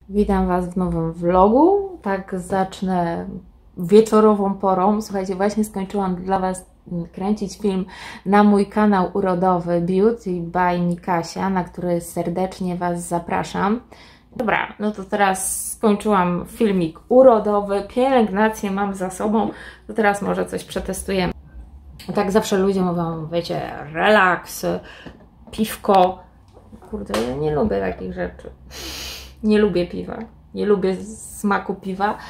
Witam Was w nowym vlogu. Tak zacznę wieczorową porą. Słuchajcie, właśnie skończyłam dla Was kręcić film na mój kanał urodowy Beauty by Mikasia, na który serdecznie Was zapraszam. Dobra, no to teraz skończyłam filmik urodowy, pielęgnację mam za sobą, to teraz może coś przetestujemy. Tak zawsze ludzie mówią, wiecie, relaks, piwko. Kurde, ja nie lubię takich rzeczy. Nie lubię piwa. Nie lubię smaku piwa.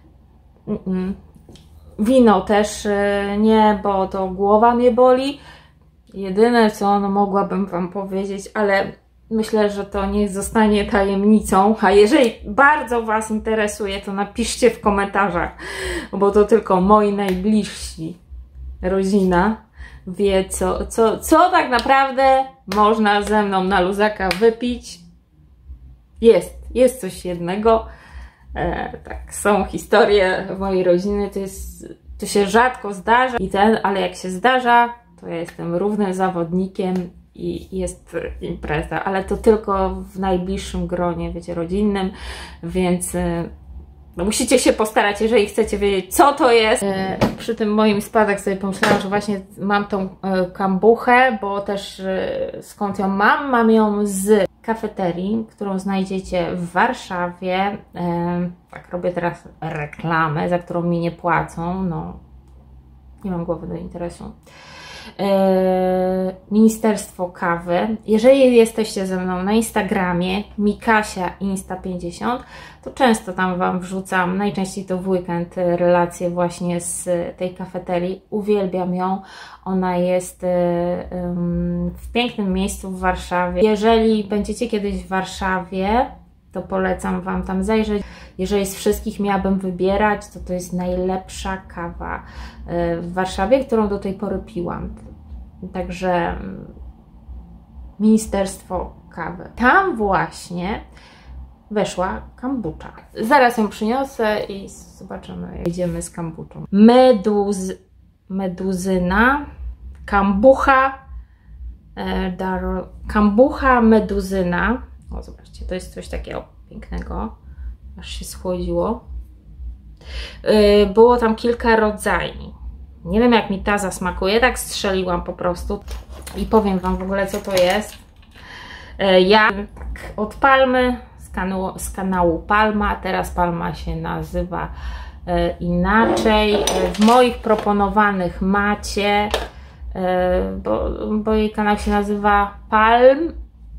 Wino też nie, bo to głowa mnie boli. Jedyne co mogłabym Wam powiedzieć, ale myślę, że to niech zostanie tajemnicą. A jeżeli bardzo Was interesuje, to napiszcie w komentarzach, bo to tylko moi najbliżsi, rodzina wie, co tak naprawdę można ze mną na luzaka wypić. Jest coś jednego. Tak, są historie mojej rodziny, to się rzadko zdarza, ale jak się zdarza, to ja jestem równym zawodnikiem i jest impreza, ale to tylko w najbliższym gronie, wiecie, rodzinnym, więc no musicie się postarać, jeżeli chcecie wiedzieć, co to jest. Przy tym moim spadek sobie pomyślałam, że właśnie mam tą kambuchę, bo też skąd ją mam? Mam ją z kafeterii, którą znajdziecie w Warszawie. Tak, robię teraz reklamę, za którą mi nie płacą. No, nie mam głowy do interesu. Ministerstwo Kawy. Jeżeli jesteście ze mną na Instagramie Mikasia Insta50, to często tam Wam wrzucam, najczęściej to w weekend, relacje właśnie z tej kafeterii. Uwielbiam ją. Ona jest w pięknym miejscu w Warszawie. Jeżeli będziecie kiedyś w Warszawie, to polecam Wam tam zajrzeć. Jeżeli z wszystkich miałabym wybierać, to jest najlepsza kawa w Warszawie, którą do tej pory piłam. Także Ministerstwo Kawy. Tam właśnie weszła kombucha. Zaraz ją przyniosę i zobaczymy, jak idziemy z kombuchą. Meduzyna, kombucha, kombucha meduzyna. O, zobaczcie, to jest coś takiego pięknego, aż się schłodziło. Było tam kilka rodzajów. Nie wiem, jak mi ta zasmakuje, tak strzeliłam po prostu i powiem Wam w ogóle, co to jest. Ja od Palmy, z kanału Palma, teraz Palma się nazywa inaczej. W moich proponowanych macie, bo jej kanał się nazywa Palm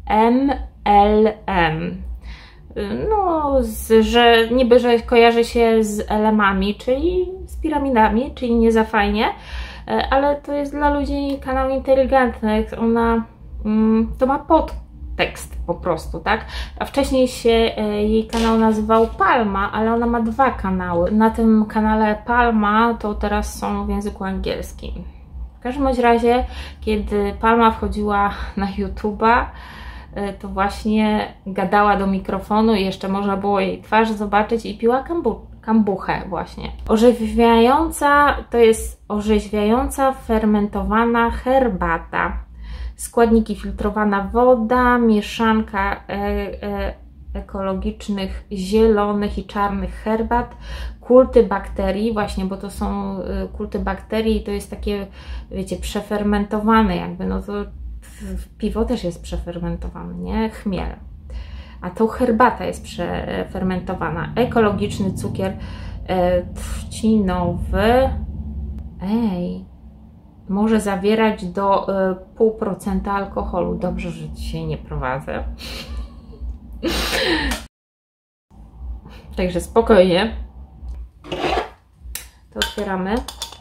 MLM. No, że niby, że kojarzy się z LM-ami, czyli z piramidami, czyli nie za fajnie, ale to jest dla ludzi kanał inteligentnych. Ona to ma podtekst po prostu, tak? A wcześniej się jej kanał nazywał Palma, ale ona ma dwa kanały. Na tym kanale Palma to teraz są w języku angielskim. W każdym razie, kiedy Palma wchodziła na YouTube'a, to właśnie gadała do mikrofonu i jeszcze można było jej twarz zobaczyć i piła kombuchę właśnie. Orzeźwiająca, to jest orzeźwiająca fermentowana herbata. Składniki: filtrowana woda, mieszanka ekologicznych, zielonych i czarnych herbat, kulty bakterii, właśnie, bo to są kulty bakterii i to jest takie, wiecie, przefermentowane jakby, no to piwo też jest przefermentowane, nie? Chmiel. A to herbata jest przefermentowana. Ekologiczny cukier trzcinowy. Może zawierać do 0,5% alkoholu. Dobrze, że dzisiaj nie prowadzę. Także spokojnie. To otwieramy.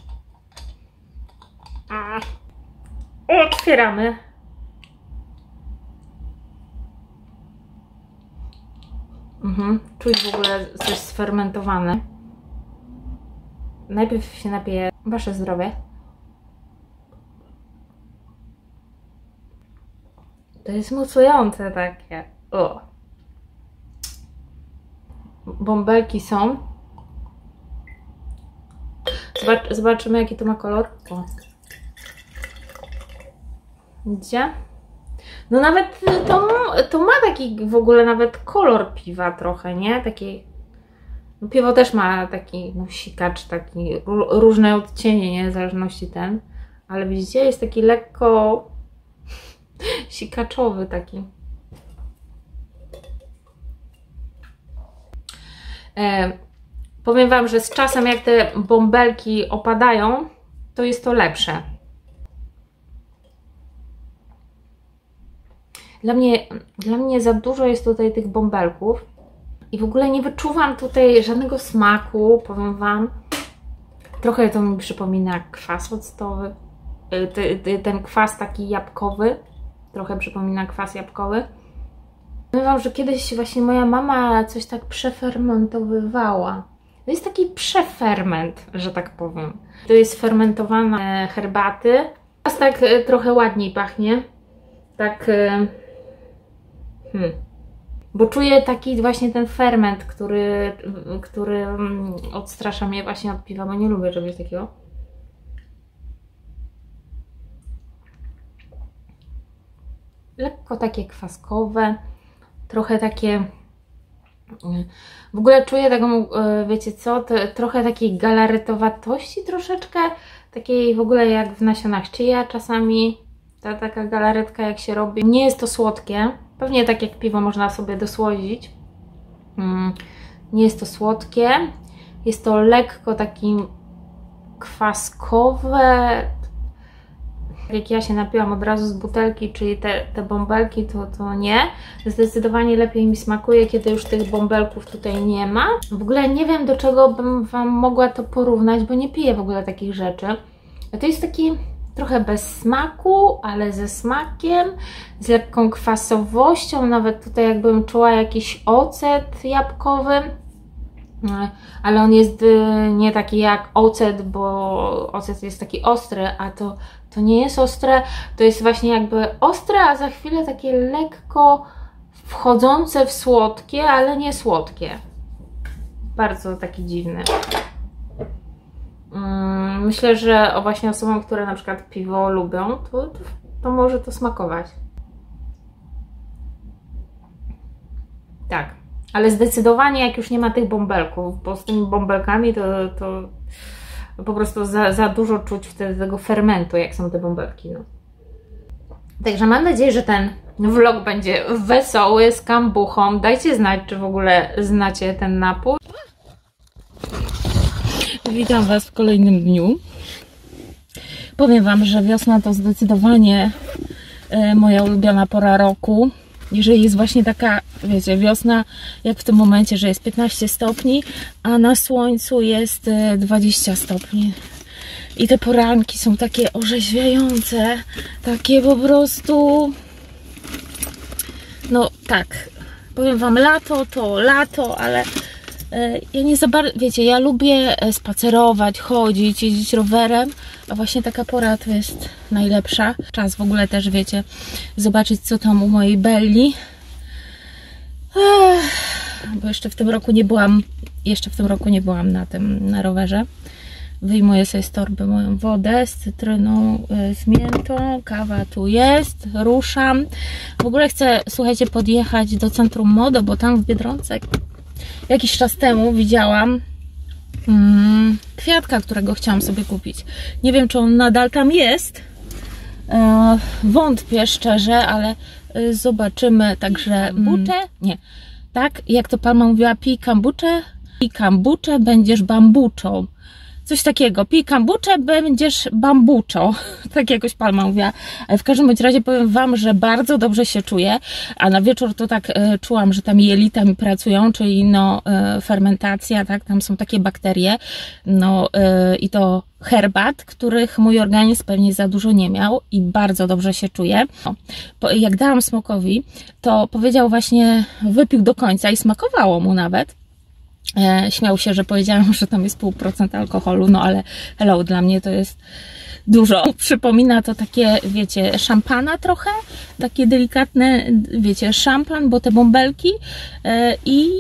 Otwieramy. Czuć w ogóle coś sfermentowane. Najpierw się napiję. Wasze zdrowie. To jest mocujące takie. O. Bąbelki są. Zobaczymy, jaki to ma kolor. O. Widzicie? No nawet to ma taki w ogóle nawet kolor piwa trochę, nie? Taki, no piwo też ma taki no, sikacz, taki różne odcienie, nie? W zależności ten. Ale widzicie, jest taki lekko sikaczowy taki. Powiem Wam, że z czasem jak te bąbelki opadają, to jest to lepsze. Dla mnie za dużo jest tutaj tych bąbelków i w ogóle nie wyczuwam tutaj żadnego smaku, powiem Wam. Trochę to mi przypomina kwas octowy, ten kwas taki jabłkowy, trochę przypomina kwas jabłkowy. Powiem Wam, że kiedyś właśnie moja mama coś tak przefermentowywała. To jest taki przeferment, że tak powiem. To jest fermentowana herbaty. Teraz tak trochę ładniej pachnie. Tak... Bo czuję taki właśnie ten ferment, który odstrasza mnie właśnie od piwa, bo nie lubię czegoś takiego. Lekko takie kwaskowe, trochę takie... W ogóle czuję taką, wiecie co, trochę takiej galaretowatości troszeczkę, takiej w ogóle jak w nasionach chia czasami, ta taka galaretka jak się robi. Nie jest to słodkie, pewnie tak jak piwo można sobie dosłodzić. Nie jest to słodkie, jest to lekko takim kwaskowe. Jak ja się napiłam od razu z butelki, czyli te bąbelki, to nie. Zdecydowanie lepiej mi smakuje, kiedy już tych bąbelków tutaj nie ma. W ogóle nie wiem, do czego bym Wam mogła to porównać, bo nie piję w ogóle takich rzeczy. To jest taki trochę bez smaku, ale ze smakiem, z lekką kwasowością. Nawet tutaj jakbym czuła jakiś ocet jabłkowy. Ale on jest nie taki jak ocet, bo ocet jest taki ostry, a to nie jest ostre, to jest właśnie jakby ostre, a za chwilę takie lekko wchodzące w słodkie, ale nie słodkie. Bardzo taki dziwny. Myślę, że właśnie osobom, które na przykład piwo lubią, to może to smakować. Tak. Ale zdecydowanie jak już nie ma tych bąbelków, bo z tymi bąbelkami to po prostu za dużo czuć wtedy tego fermentu, jak są te bąbelki. No. Także mam nadzieję, że ten vlog będzie wesoły, z kambuchą. Dajcie znać, czy w ogóle znacie ten napój. Witam Was w kolejnym dniu. Powiem Wam, że wiosna to zdecydowanie moja ulubiona pora roku. Jeżeli jest właśnie taka, wiecie, wiosna, jak w tym momencie, że jest 15 stopni, a na słońcu jest 20 stopni. I te poranki są takie orzeźwiające, takie po prostu... No tak, powiem Wam, lato to lato, ale ja nie za bardzo, wiecie, ja lubię spacerować, chodzić, jeździć rowerem, a właśnie taka pora to jest najlepsza. Czas w ogóle też, wiecie, zobaczyć, co tam u mojej Belli. Bo jeszcze w tym roku nie byłam na rowerze. Wyjmuję sobie z torby moją wodę z cytryną, z miętą, kawa tu jest, ruszam. W ogóle chcę, słuchajcie, podjechać do Centrum Mody, bo tam w Biedronce jakiś czas temu widziałam kwiatka, którego chciałam sobie kupić. Nie wiem, czy on nadal tam jest. Wątpię szczerze, ale zobaczymy. Także nie. Tak, jak to Palma mówiła, pij kambuczę, będziesz bambuczą. Coś takiego, pij kambuczę, będziesz bambuczą. Tak jakoś Palma mówiła. Ale w każdym bądź razie powiem Wam, że bardzo dobrze się czuję. A na wieczór to tak czułam, że tam jelita mi pracują, czyli no fermentacja, tak, tam są takie bakterie. No i to herbat, których mój organizm pewnie za dużo nie miał i bardzo dobrze się czuję. Jak dałam smokowi, to powiedział właśnie, wypił do końca i smakowało mu nawet. Śmiał się, że powiedziałam, że tam jest 0,5% alkoholu, no ale hello, dla mnie to jest dużo. Przypomina to takie, wiecie, szampana trochę, takie delikatne, wiecie, szampan, bo te bąbelki i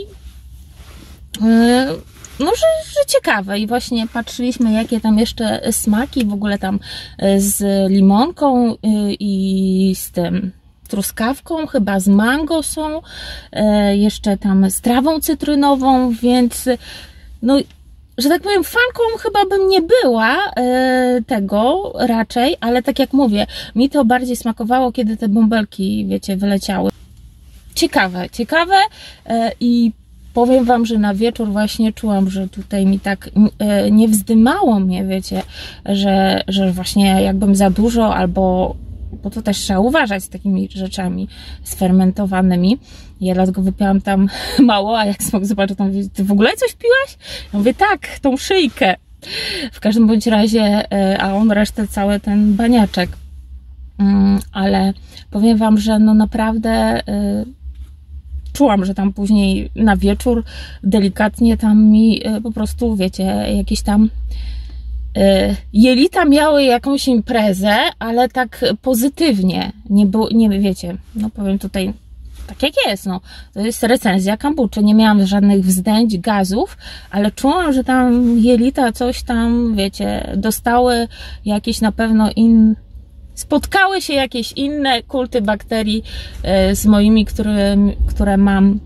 no, że ciekawe. I właśnie patrzyliśmy, jakie tam jeszcze smaki, w ogóle tam z limonką i z tym, truskawką, chyba z mango są, jeszcze tam z trawą cytrynową, więc no, że tak powiem, fanką chyba bym nie była tego raczej, ale tak jak mówię, mi to bardziej smakowało, kiedy te bąbelki, wiecie, wyleciały. Ciekawe, ciekawe i powiem Wam, że na wieczór właśnie czułam, że tutaj mi tak nie wzdymało mnie, wiecie, że właśnie jakbym za dużo albo, bo to też trzeba uważać z takimi rzeczami sfermentowanymi. Ja dlatego wypiłam tam mało, a jak smok zobaczył, to mówi, ty w ogóle coś piłaś? Ja mówię, tak, tą szyjkę. W każdym bądź razie, a on resztę cały ten baniaczek. Ale powiem Wam, że no naprawdę czułam, że tam później na wieczór delikatnie tam mi po prostu, wiecie, jakieś tam jelita miały jakąś imprezę, ale tak pozytywnie. Nie było, nie wiecie, no powiem tutaj tak jak jest, no. To jest recenzja kombuczy. Nie miałam żadnych wzdęć, gazów, ale czułam, że tam jelita coś tam, wiecie, dostały jakieś na pewno spotkały się jakieś inne kulty bakterii z moimi, które mam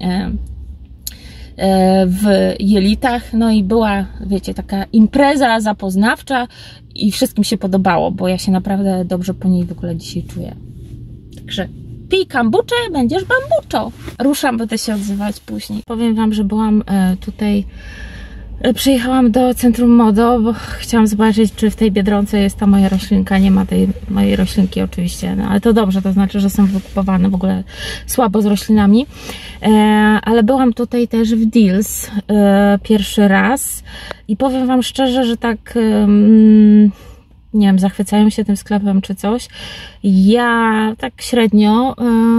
w jelitach, no i była, wiecie, taka impreza zapoznawcza i wszystkim się podobało, bo ja się naprawdę dobrze po niej w ogóle dzisiaj czuję. Także pij kombuczę, będziesz bambuczo. Ruszam, będę się odzywać później. Powiem Wam, że byłam tutaj, przyjechałam do Centrum Modo, bo chciałam zobaczyć, czy w tej Biedronce jest ta moja roślinka. Nie ma tej mojej roślinki oczywiście, no, ale to dobrze, to znaczy, że są wykupowane, w ogóle słabo z roślinami. Ale byłam tutaj też w Deals pierwszy raz i powiem Wam szczerze, że tak nie wiem, zachwycają się tym sklepem czy coś. Ja tak średnio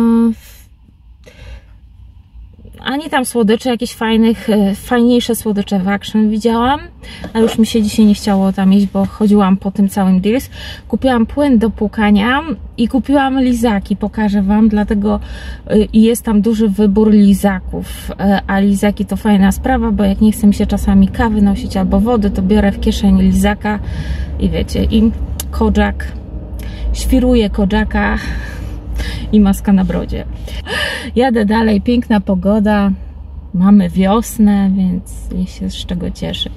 ani tam słodycze jakieś fajniejsze słodycze w Action widziałam, a już mi się dzisiaj nie chciało tam iść, bo chodziłam po tym całym Deals. Kupiłam płyn do płukania i kupiłam lizaki, pokażę Wam, dlatego jest tam duży wybór lizaków, a lizaki to fajna sprawa, bo jak nie chce mi się czasami kawy nosić albo wody, to biorę w kieszeni lizaka i wiecie, i Kojak, świruję Kojaka i maska na brodzie. Jadę dalej, piękna pogoda, mamy wiosnę, więc jest się z czego cieszyć.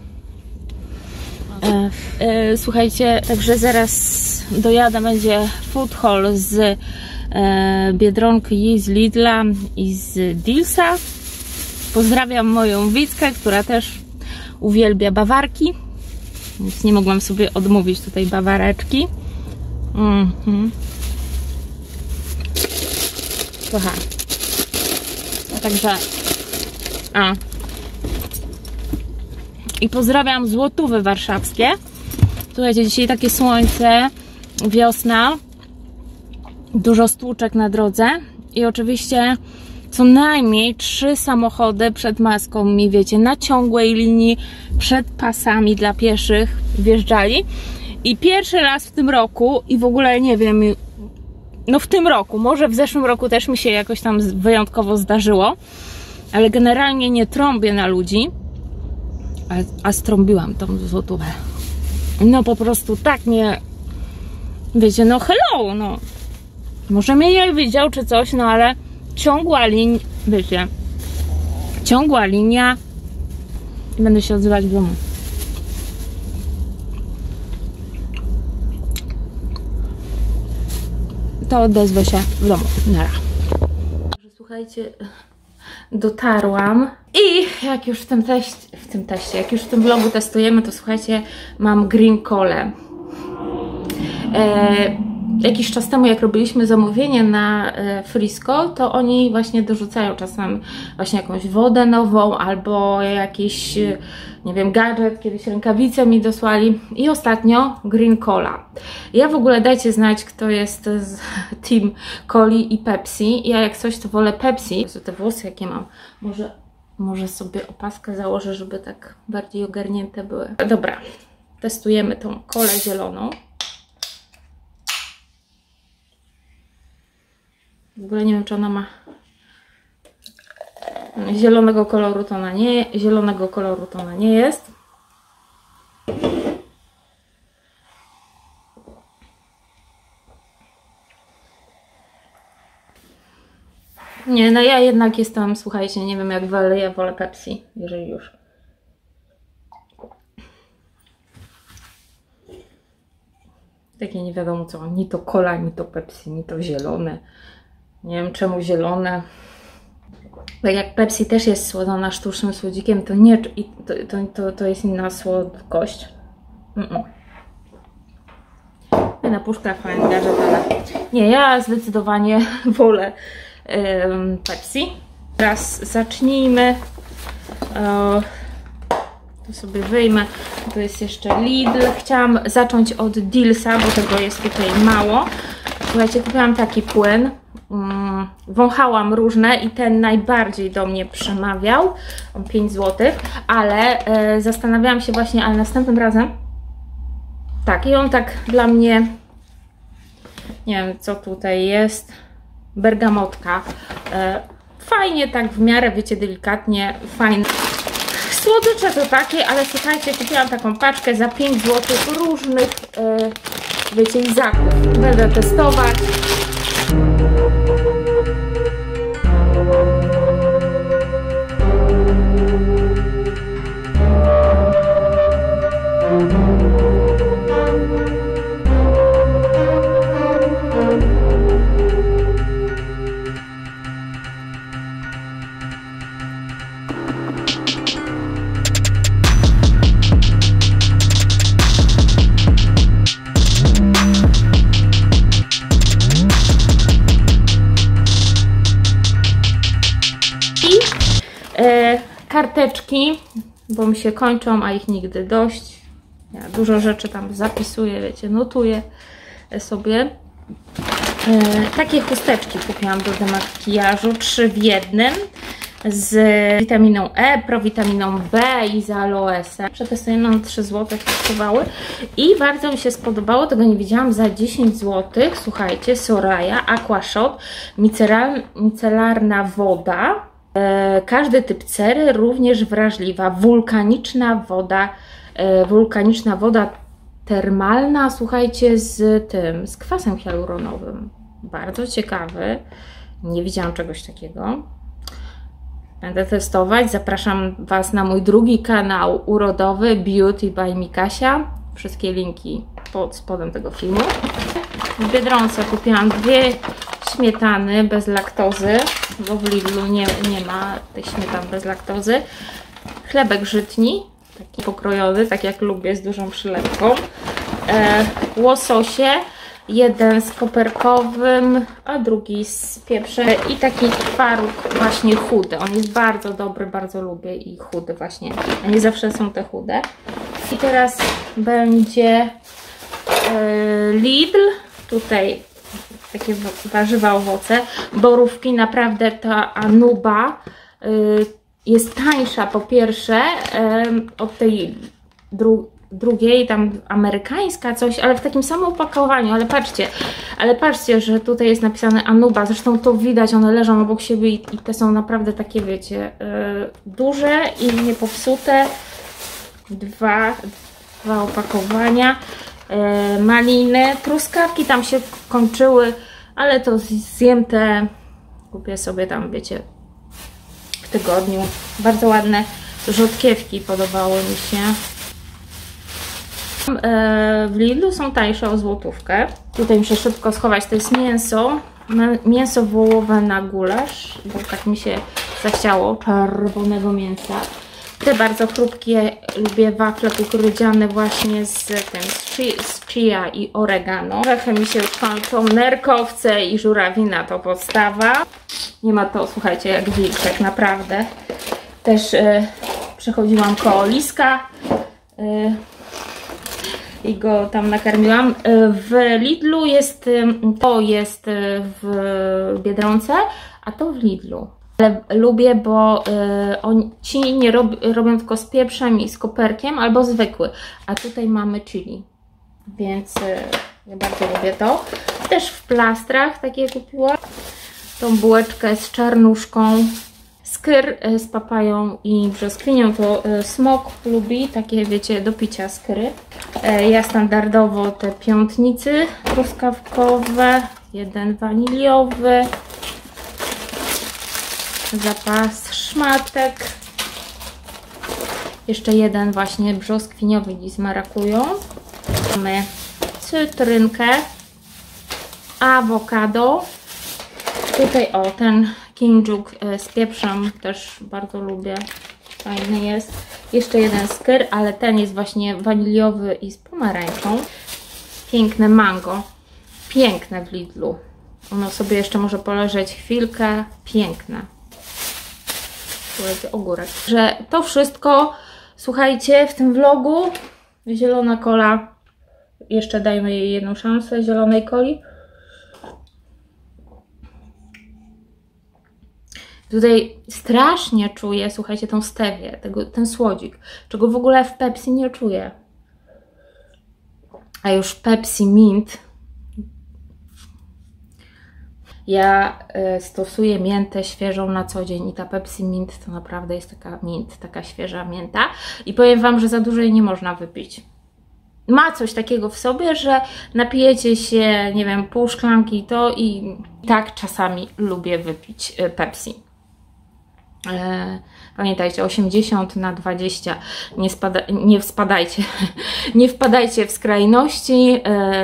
Słuchajcie, także zaraz dojadę, będzie food haul z Biedronki i z Lidla i z Dealsa. Pozdrawiam moją Wickę, która też uwielbia bawarki, więc nie mogłam sobie odmówić tutaj bawareczki. Słuchaj. Także i pozdrawiam Złotówy warszawskie. Słuchajcie, dzisiaj takie słońce, wiosna, dużo stłuczek na drodze i oczywiście co najmniej 3 samochody przed maską mi, wiecie, na ciągłej linii przed pasami dla pieszych wjeżdżali i pierwszy raz w tym roku i w ogóle nie wiem, no w tym roku, może w zeszłym roku też mi się jakoś tam wyjątkowo zdarzyło, ale generalnie nie trąbię na ludzi, a strąbiłam tą Złotówę. No po prostu tak mnie, wiecie, no hello, no. Może mnie nie widział czy coś, no ale ciągła linia, wiecie, ciągła linia, będę się odzywać w domu. To odezwę się w domu. Nara. Słuchajcie, dotarłam i jak już jak już w tym vlogu testujemy, to słuchajcie, mam green colę. Jakiś czas temu, jak robiliśmy zamówienie na Frisco, to oni właśnie dorzucają czasem właśnie jakąś wodę nową albo jakiś, nie wiem, gadżet, kiedyś rękawice mi dosłali i ostatnio green cola. Ja w ogóle dajcie znać, kto jest z team coli i Pepsi. Ja jak coś, to wolę Pepsi. Te włosy jakie mam, może sobie opaskę założę, żeby tak bardziej ogarnięte były. Dobra, testujemy tą kolę zieloną. W ogóle nie wiem, czy ona ma zielonego koloru, to ona nie jest. Nie, no ja jednak jestem, słuchajcie, nie wiem jak wy, ale ja wolę Pepsi, jeżeli już. Takie nie wiadomo co, ni to cola, ni to Pepsi, ni to zielone. Nie wiem czemu zielone. Tak jak Pepsi też jest słodzona sztucznym słodzikiem, to nie, to jest inna słodkość. Na puszkach fajny gadżet, ale nie, ja zdecydowanie wolę Pepsi. Teraz zacznijmy. To sobie wyjmę. Tu jest jeszcze Lidl. Chciałam zacząć od Dealsa, bo tego jest tutaj mało. Słuchajcie, kupiłam taki płyn. Wąchałam różne i ten najbardziej do mnie przemawiał. On 5 zł, ale zastanawiałam się właśnie, ale następnym razem tak, i on tak dla mnie, nie wiem co tutaj jest, bergamotka. Fajnie, tak w miarę, wiecie, delikatnie, fajne. Słodycze to takie, ale słuchajcie, kupiłam taką paczkę za 5 zł różnych, wiecie, lizaków. Będę testować. Karteczki, bo mi się kończą, a ich nigdy dość. Ja dużo rzeczy tam zapisuję, wiecie, notuję sobie. Takie chusteczki kupiłam do demakijażu, 3 w 1 z witaminą E, prowitaminą B i z aloesem. Przetestuję, no 3 zł kosztowały i bardzo mi się spodobało, tego nie widziałam, za 10 zł. Słuchajcie, Soraya Aqua Shot, micelarna woda. Każdy typ cery, również wrażliwa, wulkaniczna woda termalna, słuchajcie, z kwasem hialuronowym. Bardzo ciekawy, nie widziałam czegoś takiego. Będę testować, zapraszam Was na mój drugi kanał urodowy Beauty by Mikasia. Wszystkie linki pod spodem tego filmu. W Biedronce kupiłam 2 śmietany bez laktozy, bo w Lidlu nie ma tych śmietan bez laktozy. Chlebek żytni, taki pokrojony, tak jak lubię, z dużą przylepką. Łososie, jeden z koperkowym, a drugi z pieprzem. I taki twaróg właśnie chudy. On jest bardzo dobry, bardzo lubię i chudy właśnie. A nie zawsze są te chude. I teraz będzie Lidl. Tutaj takie warzywa, owoce, borówki, naprawdę ta Anuba jest tańsza po pierwsze od tej drugiej, tam amerykańska coś, ale w takim samym opakowaniu, ale patrzcie, że tutaj jest napisane Anuba, zresztą to widać, one leżą obok siebie i te są naprawdę takie, wiecie, duże i niepopsute. Dwa opakowania. Maliny, truskawki tam się kończyły, ale to zjem te, kupię sobie tam, wiecie, w tygodniu. Bardzo ładne rzodkiewki podobały mi się. W Lidlu są tańsze o złotówkę. Tutaj muszę szybko schować, to jest mięso wołowe na gulasz, bo tak mi się zachciało czerwonego mięsa. Te bardzo chrupkie, lubię wafle kukurydziane właśnie z chia i oregano. Orzechy mi się już kończą, nerkowce i żurawina to podstawa. Nie ma to, słuchajcie, jak wilczek, naprawdę. Też przechodziłam koło liska i go tam nakarmiłam. W Lidlu jest, to jest w Biedronce, a to w Lidlu. Ale lubię, bo ci nie robią tylko z pieprzem i z koperkiem, albo zwykły. A tutaj mamy chili, więc ja bardzo lubię to. Też w plastrach takie kupiłam. Tą bułeczkę z czarnuszką. Skyr z papają i brzoskwinią to Smok lubi, takie wiecie, do picia skyry. Ja standardowo te piątnicy truskawkowe, jeden waniliowy. zapas szmatek. Jeszcze jeden właśnie brzoskwiniowy dziś z marakują. Mamy cytrynkę, awokado. Tutaj o, ten kinjuk z pieprzem też bardzo lubię. Fajny jest. Jeszcze jeden skyr, ale ten jest właśnie waniliowy i z pomarańczą. Piękne mango. Piękne w Lidlu. Ono sobie jeszcze może poleżeć chwilkę. Piękne. Tu ogórek. Że to wszystko, słuchajcie, w tym vlogu. Zielona kola. Jeszcze dajmy jej jedną szansę zielonej coli. Tutaj strasznie czuję, słuchajcie, tą stewię, ten słodzik, czego w ogóle w Pepsi nie czuję. A już Pepsi Mint. Ja stosuję miętę świeżą na co dzień i ta Pepsi Mint to naprawdę jest taka mint, taka świeża mięta. I powiem Wam, że za dużo jej nie można wypić. Ma coś takiego w sobie, że napijecie się, nie wiem, pół szklanki i tak czasami lubię wypić Pepsi. Pamiętajcie, 80/20, nie wpadajcie w skrajności,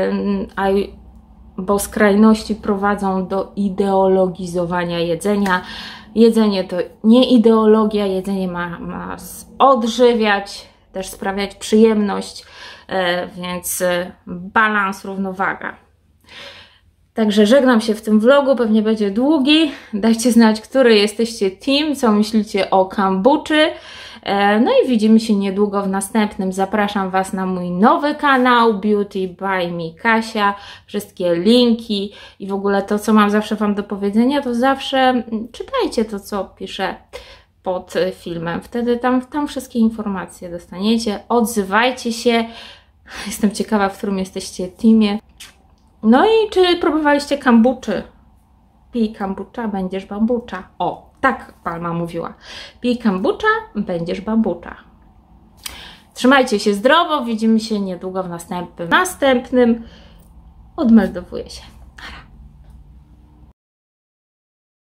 bo skrajności prowadzą do ideologizowania jedzenia. Jedzenie to nie ideologia, jedzenie ma odżywiać, też sprawiać przyjemność, więc balans, równowaga. Także żegnam się w tym vlogu, pewnie będzie długi. Dajcie znać, który jesteście team, co myślicie o kombuczy. No i widzimy się niedługo w następnym. Zapraszam Was na mój nowy kanał Beauty by Me Kasia. Wszystkie linki i w ogóle to, co mam zawsze Wam do powiedzenia, to zawsze czytajcie to, co piszę pod filmem. Wtedy tam wszystkie informacje dostaniecie. Odzywajcie się. Jestem ciekawa, w którym jesteście teamie. No i czy próbowaliście kombuczy? Pij kombucha, będziesz bambucza. O, tak Palma mówiła. Pij kombucha, będziesz bambucza. Trzymajcie się zdrowo, widzimy się niedługo w następnym. Odmeldowuję się.